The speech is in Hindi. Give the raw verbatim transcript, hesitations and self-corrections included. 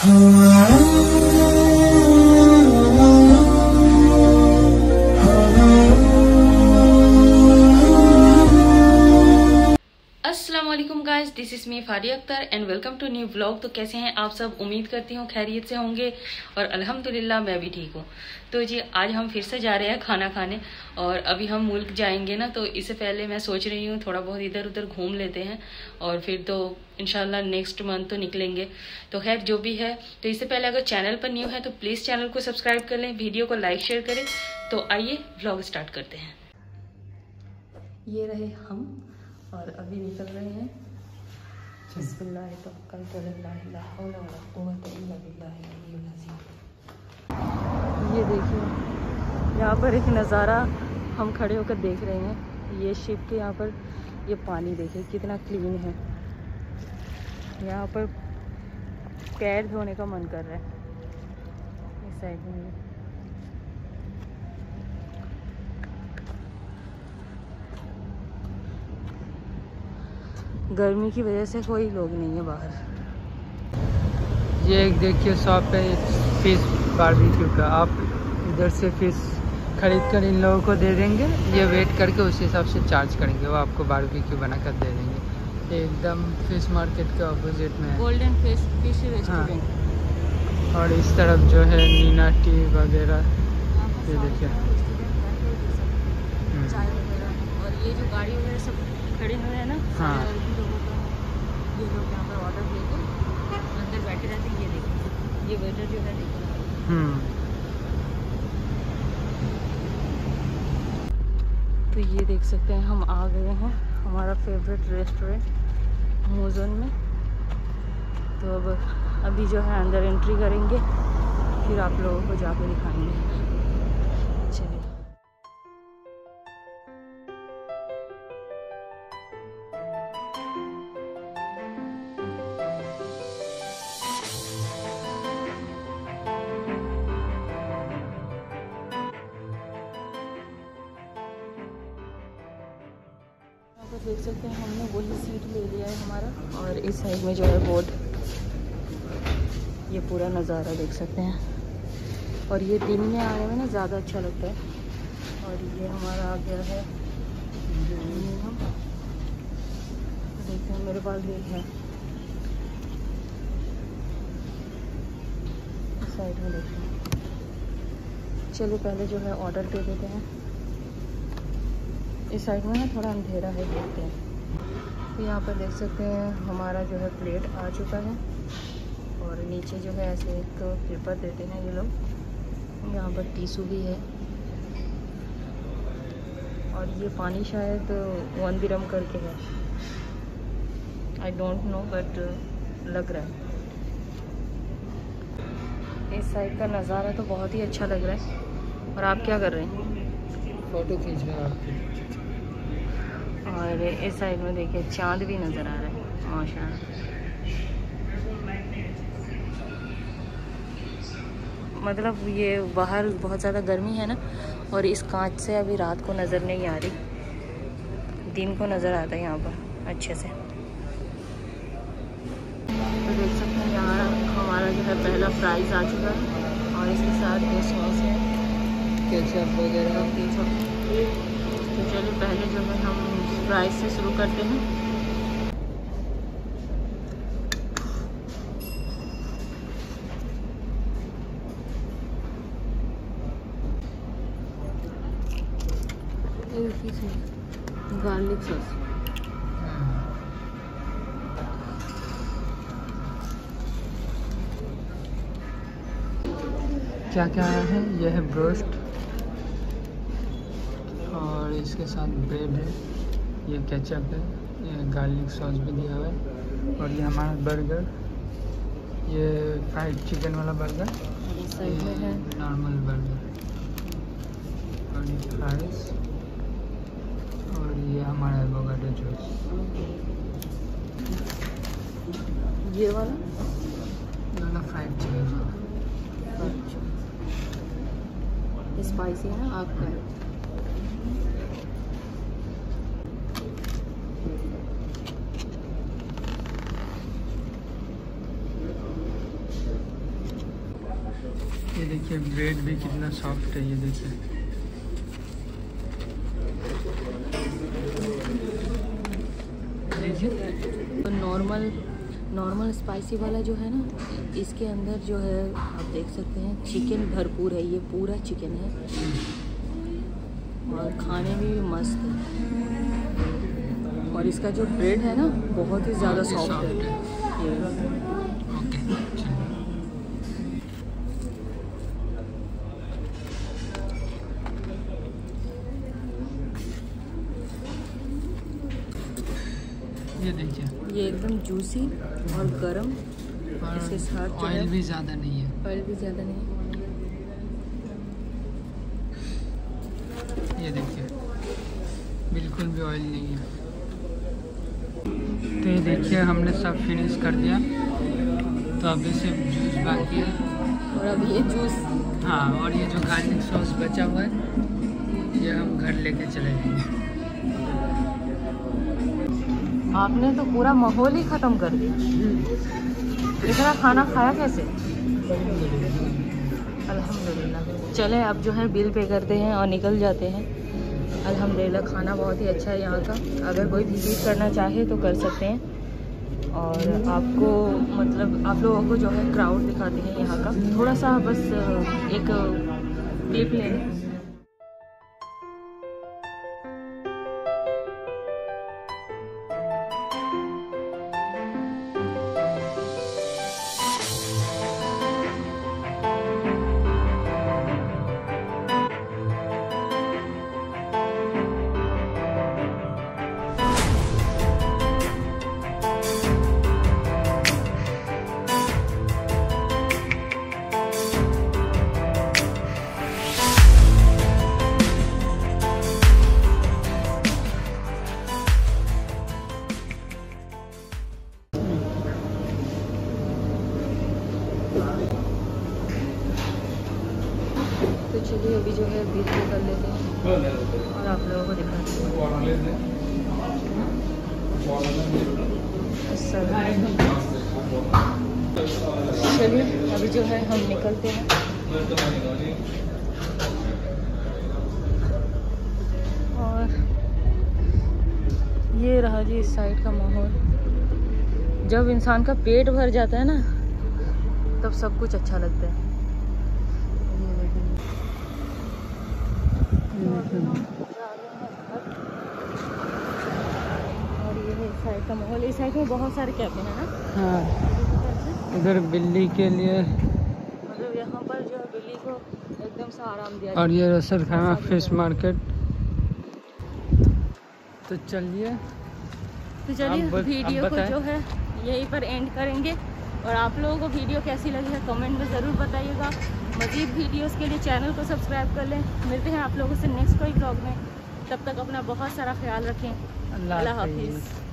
अस्सलामुअलैकुम guys, this is me Faria Akhtar and welcome to new vlog. तो कैसे हैं आप सब? उम्मीद करती हूँ खैरियत से होंगे और अल्हम्दुलिल्लाह मैं भी ठीक हूँ। तो जी आज हम फिर से जा रहे हैं खाना खाने और अभी हम मुल्क जाएंगे ना, तो इससे पहले मैं सोच रही हूँ थोड़ा बहुत इधर उधर घूम लेते हैं और फिर तो इंशाल्लाह नेक्स्ट मंथ तो निकलेंगे। तो खैर जो भी है, तो इससे पहले अगर चैनल पर न्यू है तो प्लीज़ चैनल को सब्सक्राइब कर लें, वीडियो को लाइक शेयर करें। तो आइए व्लॉग स्टार्ट करते हैं। ये रहे हम और अभी निकल रहे हैं। बिस्मिल्लाह तवक्कलतु अल्लाह ला हौला वला कुव्वता इल्ला बिल्लाह। ये देखिए यहाँ पर एक नज़ारा हम खड़े होकर देख रहे हैं। ये शिप के यहाँ पर ये पानी देखिए कितना क्लीन है। यहाँ पर पैर धोने का मन कर रहा है। इस साइड में गर्मी की वजह से कोई लोग नहीं है बाहर। ये एक देखिए शॉप है फिश बारबेक्यू का। आप इधर से फिश खरीद कर इन लोगों को दे देंगे, ये वेट करके उस हिसाब से चार्ज करेंगे, वो आपको बारबेक्यू बना कर दे देंगे। एकदम फिश मार्केट के ऑपोजिट में है गोल्डन फिश फिश रेस्टोरेंट। हाँ। और इस तरफ जो है नीना टी वगैरह, ये देखिए चाय वगैरह। और ये जो गाड़ी वगैरह सब खड़े हुए हैं ना, हाँ, ये लोग यहाँ पर ऑर्डर लेके अंदर बैठे रहते हैं। ये देखिए ये वेटर जो है देखिए। हम्म तो ये देख सकते हैं हम आ गए हैं हमारा फेवरेट रेस्टोरेंट मोजन में। तो अब अभी जो है अंदर एंट्री करेंगे, फिर आप लोगों को जाके दिखाएंगे। चलिए देख सकते हैं हमने वही सीट ले लिया है हमारा। और इस साइड में जो है बोर्ड, ये पूरा नज़ारा देख सकते हैं। और ये दिन में आने में ना ज़्यादा अच्छा लगता है। और ये हमारा आ गया है, हम देखते हैं मेरे पास भी है इस साइड में। देखते हैं, चलिए पहले जो है ऑर्डर दे देते हैं। इस साइड में ना थोड़ा अंधेरा है, देखते हैं। तो यहाँ पर देख सकते हैं हमारा जो है प्लेट आ चुका है और नीचे जो है ऐसे एक पेपर देते हैं ये लोग। यहाँ पर टीसू भी है और ये पानी शायद वन दिरहम करके है, आई डोंट नो बट लग रहा है। इस साइड का नज़ारा तो बहुत ही अच्छा लग रहा है। और आप क्या कर रहे हैं? फोटो खींच रहे हैं आपकी। और इस साइड में देखिए चांद भी नज़र आ रहा है माशाल्लाह। मतलब ये बाहर बहुत ज़्यादा गर्मी है ना, और इस कांच से अभी रात को नज़र नहीं आ रही, दिन को नज़र आता है यहाँ पर अच्छे से। तो देख सकते हैं यहाँ हमारा जो है पहला प्राइज़ आ चुका है और इसके साथ दो सॉस है, केचप वगैरह। तो चलिए पहले जो है हम प्राइस से शुरू करते हैं। Garlic sauce. क्या क्या है? यह है ब्रोस्ट और इसके साथ ब्रेड है, ये केचप है, ये गार्लिक सॉस भी दिया हुआ है। और ये हमारा बर्गर, ये फ्राइड चिकन वाला बर्गर, ये है नॉर्मल बर्गर। और ये फ्राइज और ये हमारा एवोकाडो जूस। ये वाला वाला फ्राइड चिकन वाला स्पाइसी है ना आपका। ये देखिए ब्रेड भी कितना सॉफ्ट है, ये देखिए। तो नॉर्मल नॉर्मल स्पाइसी वाला जो है ना, इसके अंदर जो है आप देख सकते हैं चिकन भरपूर है, ये पूरा चिकन है और खाने में भी मस्त है। और इसका जो ब्रेड है ना बहुत ही ज़्यादा सॉफ्ट है। ये देखिए, ये एकदम जूसी और गरम, और इसके साथ ऑयल भी ज़्यादा नहीं है। ऑयल भी ज़्यादा नहीं है। ये देखिए बिल्कुल भी ऑयल नहीं है। तो ये देखिए हमने सब फिनिश कर दिया, तो अभी सिर्फ जूस बाकी है। और अब ये जूस, हाँ, और ये जो गार्लिक सॉस बचा हुआ है ये हम घर लेके चले जाएंगे। आपने तो पूरा माहौल ही ख़त्म कर दिया। इतना खाना खाया कैसे? अल्हम्दुलिल्लाह। चलें अब जो है बिल पे करते हैं और निकल जाते हैं। अल्हम्दुलिल्लाह खाना बहुत ही अच्छा है यहाँ का, अगर कोई विजिट करना चाहे तो कर सकते हैं। और आपको मतलब आप लोगों को जो है क्राउड दिखाते हैं यहाँ का, थोड़ा सा बस एक क्लिप ले लें। तो चलिए अभी जो है बिल पे कर लेते हैं और आप लोगों को दिखाते हैं। चलिए अभी जो है हम निकलते हैं। और ये रहा जी इस साइड का माहौल। जब इंसान का पेट भर जाता है ना तब सब कुछ अच्छा लगता है। और ये है इस साइड का माहौल। इस साइड में बहुत सारे कैफे हैं ना। हाँ, इधर बिल्ली के लिए मतलब यहाँ पर जो है बिल्ली को एकदम से आराम दिया। और ये रसल खाना फिश मार्केट। तो चलिए तो चलिए वीडियो को जो है यहीं पर एंड करेंगे। और आप लोगों को वीडियो कैसी लगी है कमेंट में ज़रूर बताइएगा। मज़ीद वीडियोस के लिए चैनल को सब्सक्राइब कर लें। मिलते हैं आप लोगों से नेक्स्ट कोई ब्लॉग में। तब तक अपना बहुत सारा ख्याल रखें। अल्लाह हाफिज़।